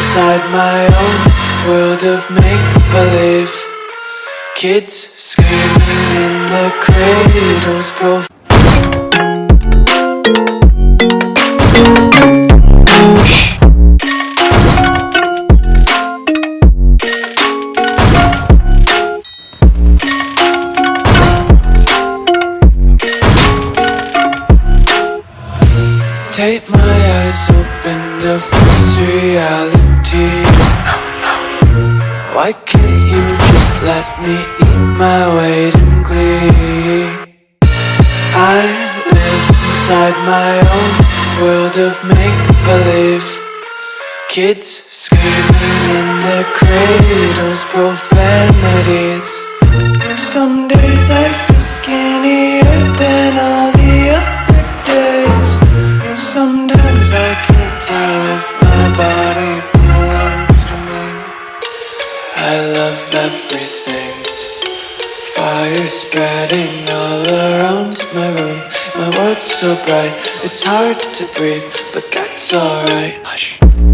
inside my own world of make-believe. Kids screaming in the cradles, Take my eyes open to face reality. Why can't you just let me eat my weight in glee? I live inside my own world of make-believe. Kids screaming in their cradles, profanities. Some days I feel skinnier than all the other days. Sometimes I can't tell if my body belongs to me. I love everything. Fire spreading all around my room. My world's so bright, it's hard to breathe, but that's alright. Hush.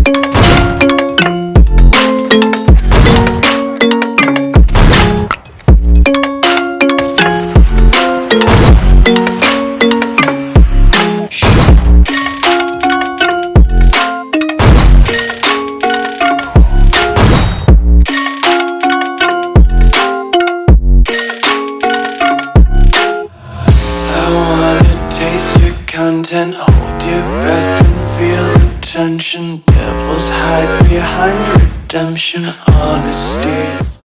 Content, hold your breath and feel the tension. Devils hide behind redemption. Honesty